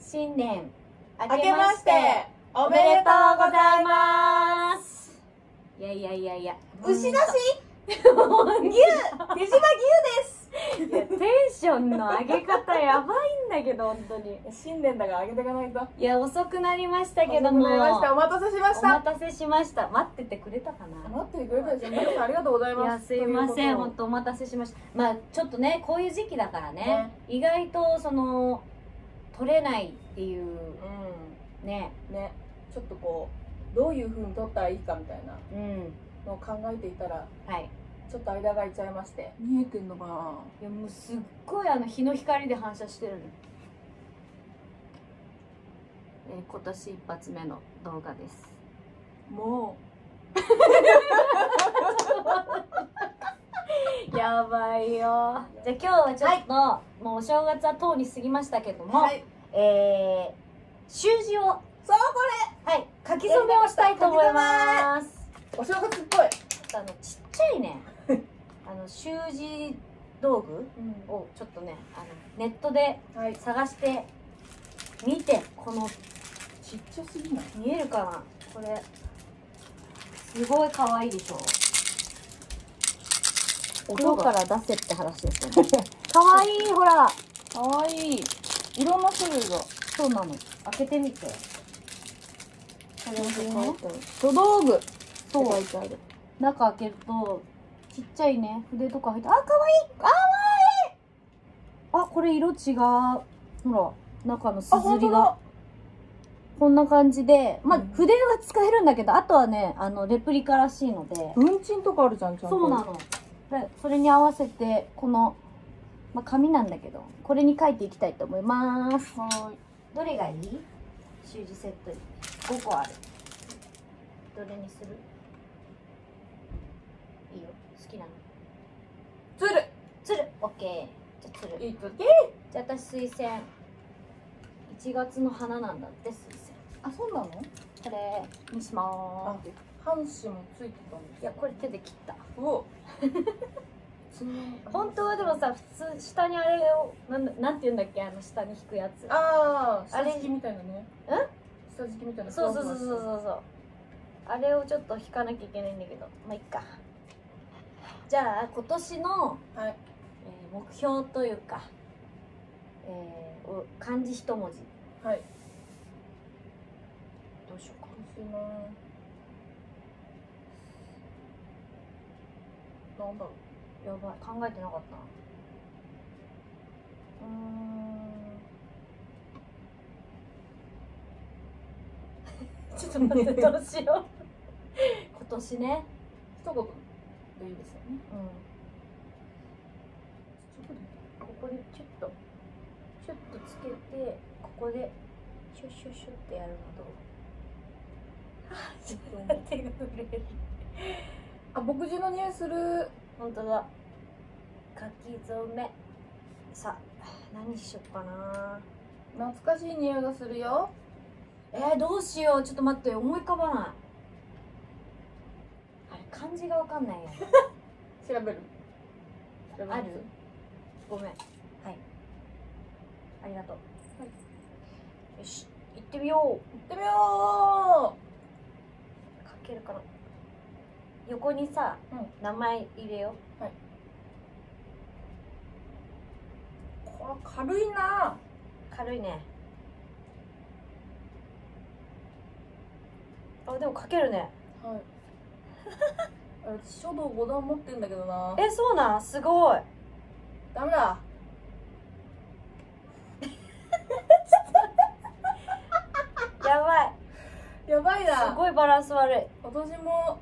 新年明けましておめでとうございます。 いやいやいやいや、 牛だし牛手島牛です。 いや、テンションの上げ方やばいんだけど、本当に。 新年だから上げていかないと。 いや、遅くなりましたけども。 遅くなりました。お待たせしました。 お待たせしました。待っててくれたかな。 待っててくれたでしょ。皆さんありがとうございます。 いや、すいません、本当お待たせしました。まあ、ちょっとね、こういう時期だからね、意外とその取れないっていう、ね、 ちょっとこうどういう風に取ったらいいかみたいなのを考えていたら、 はい。 ちょっと間が空いちゃいまして。見えてんのかな。 いや、もうすっごい日の光で反射してるの。今年一発目の動画です。 もうやばいよ。じゃあ今日はちょっと、もうお正月はとうに過ぎましたけども、習字をそうこれ書き初めをしたいと思います。 お正月っぽい。 ちっちゃいね習字道具をちょっとねネットで探して見て、このちっちゃすぎない？ 見えるかな、これすごい可愛いでしょ。袋から出せって話ですよね。可愛い、ほら可愛い。いろんな種類が。 そうなの。開けてみて。これをね、 書道具。 そう。 書いてある。 中開けるとちっちゃいね筆とか入って、あ、可愛い、可愛い。あ、これ色違う。ほら、中のすずりがこんな感じで、まあ筆は使えるんだけど、あとはねレプリカらしいので、 文鎮とかあるじゃん、ちゃんと。 そうなの。でそれに合わせてこの、まあ、紙なんだけど、これに書いていきたいと思います。 はい。 どれがいい？習字セット5個ある。どれにする？いいよ、好きなの。 つる。 オッケー。じゃあつる。 いいとけ。 じゃあ私水仙。1月の花なんだって水仙。 あ、そうなの？ これにしまーす。 半紙もついてたんです。 いや、これ手で切った。 お。 本当はでもさ、普通下にあれをなんて言うんだっけ、下に引くやつ。 ああ、下敷きみたいなね。下敷きみたいな。 そう。あれをちょっと引かなきゃいけないんだけど、まあいっか。じゃあ今年の、目標というか、漢字一文字。 はい。 どうしようか。 なんだろう。 やばい、考えてなかったな。ちょっと待って、どうしよう。今年ね。 一言でいいですよね。 ここでちょっとつけて、ここでシュッシュッシュッってやるのどう？ちょっと手が震える。 あ、墨汁の匂いする。 本当だ。書き初め。さあ、何しよっかな。 懐かしい匂いがするよ。 どうしよう。ちょっと待って、思い浮かばない。あれ、漢字がわかんないや。 調べる。 ある？ごめん。はい。ありがとう。 はい。 よし、行ってみよう。 行ってみよ書けるかな。横にさ、名前入れよう。 はい。これ軽いな。 軽いね。あ、でも書けるね。 はい。私書道5段持ってんだけどな。 そうなん？すごい。 ダメだ。 やばい。 やばいな。 すごいバランス悪い。 今年も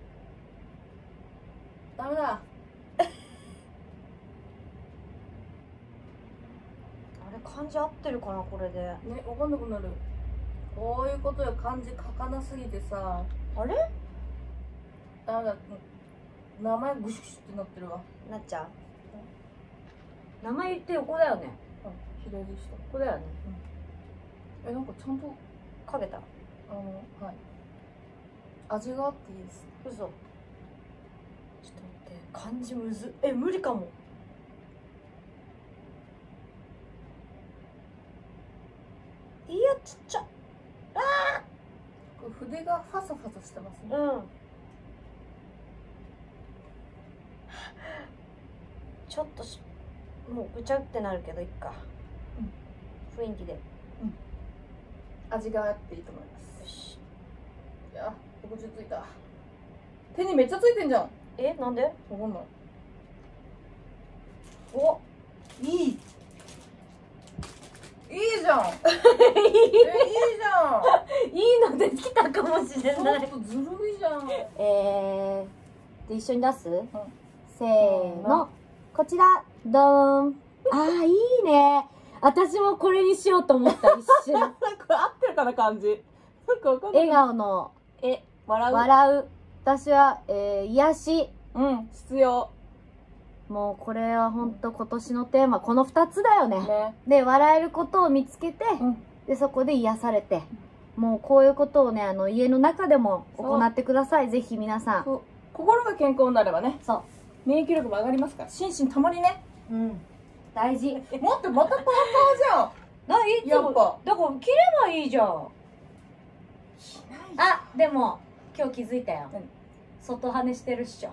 ダメだ。 あれ、漢字合ってるかな、これで。 ね、わかんなくなる。こういうことよ、漢字書かなすぎてさ。 あれ？ ダメだ。名前グシュグシュってなってるわ。 なっちゃう？名前って横だよね。 左下。 ここだよね。 なんかちゃんと書けた。 はい。味があっていいです。 嘘。ちょっと待って、漢字むず。無理かも。 いやちっちゃ。 筆がファサファサしてますね。 ちょっともうぐちゃってなるけどいっか、雰囲気で、 味があっていいと思います。 よし。 いや、お口ついた。手にめっちゃついてんじゃん。 なんで？ わかんない。 お、 いい。いいじゃん。いいじゃん。 いいのできたかもしれない。 ちょっとずるいじゃん。 で一緒に出す？せーの、こちら、どーん。いいね。私もこれにしようと思った、一瞬。 これ合ってるかな、感じ。なんかわかんない。 笑顔の、 笑う。 笑う。私は、癒し。 必要。 もうこれは本当今年のテーマ、この2つだよね。 ね。 で、笑えることを見つけて、で、そこで癒されて、もうこういうことをね、家の中でも行ってください。ぜひ皆さん。 心が健康になればね。 そう。 免疫力も上がりますから。心身たまにね。 大事。 待って、またパーパーじゃん。 いつもやっぱ。 だから着ればいいじゃん。でも、今日気づいたよ。外跳ねしてるっしょ。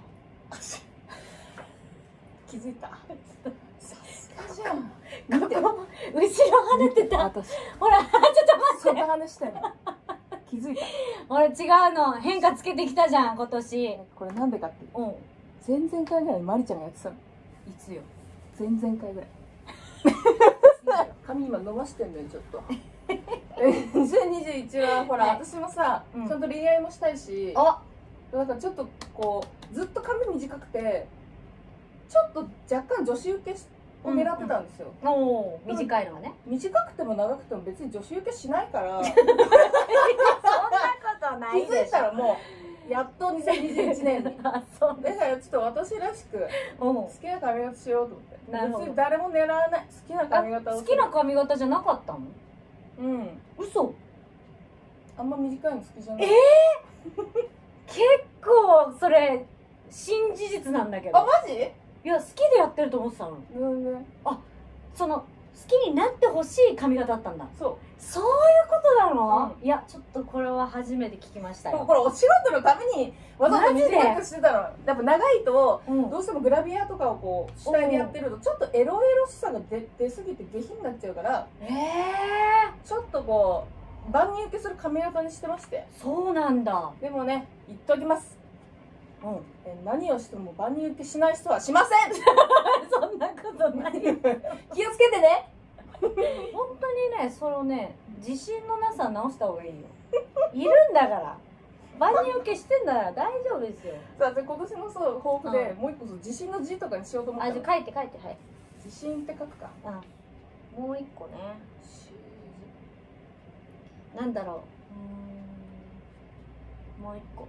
気づいた。さすがじゃん。 ここ、後ろ跳ねてた。 私。 ほら、ちょっと待って。 外跳ねしてんの。気づいた。 ほら、違うの。変化つけてきたじゃん、今年。 これなんでかって。前々回ぐらいにマリちゃんがやってたの。 いつよ。 前々回ぐらい。髪今伸ばしてんのよ、ちょっと。2021はほら、私もさ、ちゃんと恋愛もしたいし、なんかちょっとこうずっと髪短くてちょっと若干女子受けを狙ってたんですよ。 短いのはね。 短くても長くても別に女子受けしないからそんなことないでしょ。 気づいたらもうやっと2021年にだからちょっと私らしく好きな髪型しようと思って。別に誰も狙わない好きな髪型を。 好きな髪型じゃなかったの？嘘。 あんま短いの好きじゃない。 結構それ新事実なんだけど。 マジ？ いや、好きでやってると思ってたの。その好きになってほしい髪型だったんだ。そういうことなの？いや、ちょっとこれは初めて聞きましたよ。 これお仕事のためにわざと短くしてたの。やっぱ長いとどうしてもグラビアとかをこう主体でやってるとちょっとエロエロしさが出すぎて下品になっちゃうから、ちょっとこう万人受けする髪型にしてまして。そうなんだ。でもね、言っときます。何をしても万人受けしない人はしません。そんなことない。気をつけてね。本当にね、そのね、自信のなさ直した方がいいよ。いるんだから。万人受けしてんだから大丈夫ですよ。さあ、今年のそう抱負でもう一個自信の字とかにしようと思ったの。じゃあ書いて、はい。自信って書くか。もう一個ね。なんだろう。もう一個。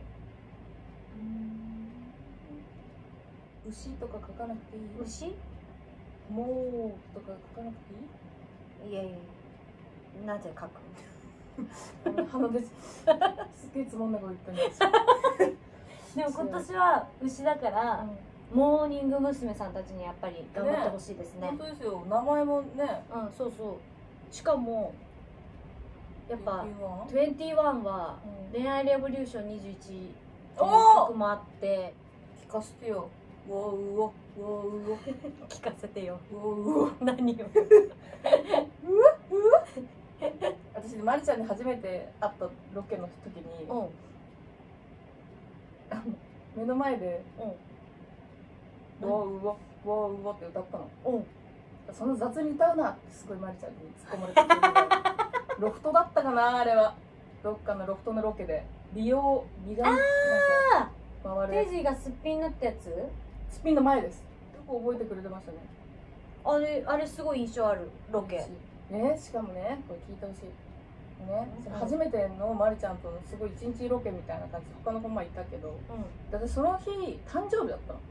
牛とか書かなくていい？牛？もうとか書かなくていい？いやいや、なぜ書く？鼻です。すげえつまんないこと言ったんですよ。でも今年は牛だから、モーニング娘。さんたちにやっぱり頑張ってほしいですね。本当ですよ。名前もね。そうそう。しかもやっぱ21は恋愛レボリューション21っていう曲もあって聞かせてよ。うお聞かせてよ。何を私まりちゃんに初めて会ったロケの時に目の前で「うおって歌ったの。その雑に歌うなってすごいまりちゃんに突っ込まれて、ロフトだったかな、あれは。どっかのロフトのロケで美顔回る。テイジーがすっぴんになったやつ？すっぴんの前です。よく覚えてくれてましたね。あれすごい印象あるロケね。しかもね、これ聞いてほしいね。初めてのまりちゃんとのすごい一日ロケみたいな感じで他の子もいたけど、私その日誕生日だったの。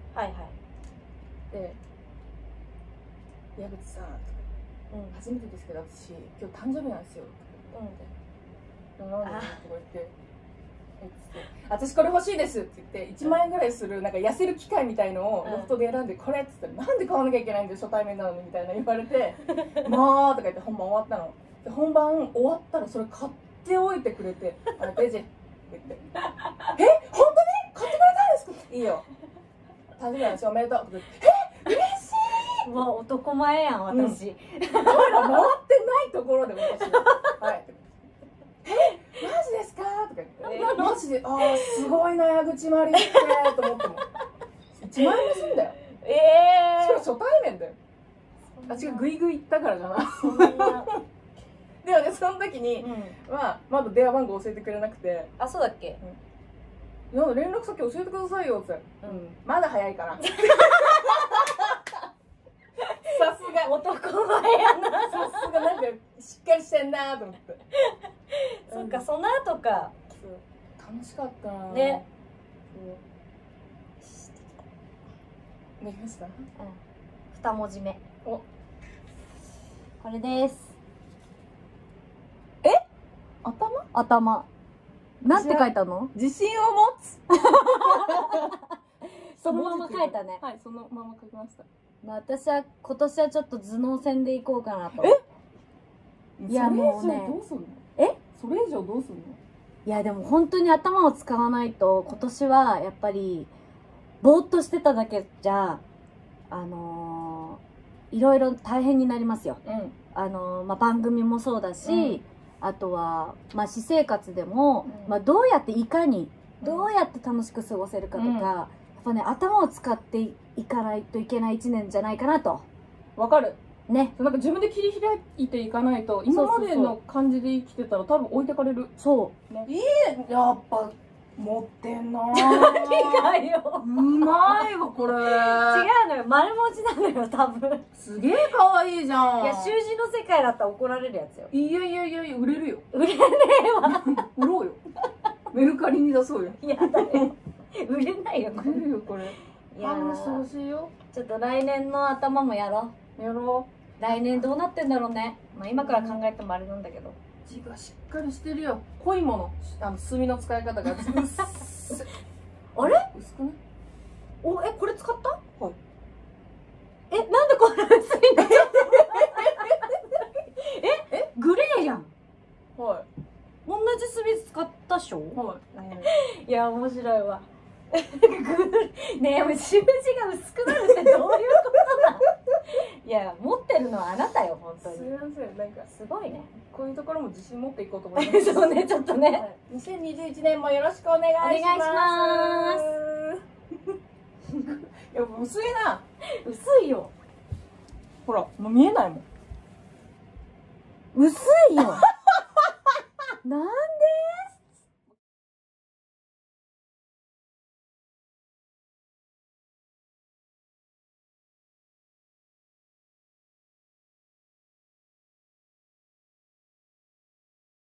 で「矢口さん、初めてですけど私今日誕生日なんですよ」って「なんで?」とか言って「私これ欲しいです」って言って1万円ぐらいするなんか痩せる機械みたいのをロフトで選んで「これ」って言ったら「なんで買わなきゃいけないんだよ初対面なのに」みたいな言われて「もう」とか言って本番終わったの。 で本番終わったらそれ買っておいてくれて「あデジ」って言って「え本当に買ってくれたんですか?」いいよ誕生日なんですよおめでとう」って言って「え嬉しい!」 うわ男前やん私、 カメラ回ってないところで私はいってマジですか?」とか言って「マジでああすごいな矢口まりって」と思っても1万円もすんだよ。しかも初対面だよ。あ違うグイグイ行ったからじゃない。 そんなでもねその時に、まだ電話番号教えてくれなくてあそうだっけ、 「なんか連絡先教えてくださいよ」って「まだ早いかな」さすが男前やな。 さすがなんかしっかりしてんなと思って。 そっかその後か。 楽しかったなね。 できました。 二文字目。 おこれです。頭。なんて書いたの？ 自信を持つ。 そのまま書いたね。 はい、そのまま書きました。 私は今年はちょっと頭脳戦でいこうかなと。いやもうね。 どうすんの？それ以上どうすんの？ いやでも本当に頭を使わないと今年はやっぱりぼーっとしてただけじゃいろいろ大変になりますよ。番組もそうだし、あとは私生活でも、どうやっていかにどうやって楽しく過ごせるかとか、やっぱね頭を使っていかないといけない1年じゃないかなと。 わかる。 ね。 なんか自分で切り開いていかないと今までの感じで生きてたら多分置いてかれる。 そう。 ね、やっぱ持ってんな。 何がよ。 うまいわこれ。違うのよ、丸文字なのよ多分。 すげえ可愛いじゃん。 いや習字の世界だったら怒られるやつよ。 いや売れるよ。 売れねえわ。 売ろうよ。メルカリに出そうよ。 いやだよ。売れないよ売れるよこれ。 いや話してほしいよ。 ちょっと来年の頭もやろう。やろう。 来年どうなってんだろうね。今から考えてもあれなんだけど。 字がしっかりしてるよ。濃いもの。墨の使い方が薄い。 あれ？ 薄くね。 これ使った？ はい。 なんでこんな薄いの？グレーやん。 はい。 同じ墨使ったっしょ？ はい。 いや面白いわ。ねえ、習字が薄くなるってどういうことなの？いや持ってるのはあなたよ本当に。 すみませんなんかすごいね。 こういうところも自信持っていこうと思います。 そうねちょっとね。 2021年もよろしくお願いします。 お願いします。 いや薄いな。 薄いよ。 ほらもう見えないもん。 薄いよ。